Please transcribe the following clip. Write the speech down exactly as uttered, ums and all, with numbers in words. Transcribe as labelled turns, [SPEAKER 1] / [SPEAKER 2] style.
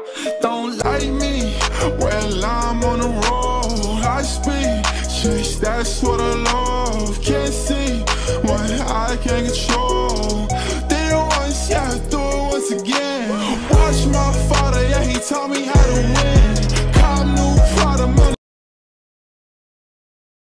[SPEAKER 1] Don't like me, well I'm on the road. High speed chase, that's what I love. Can't see what I can't control.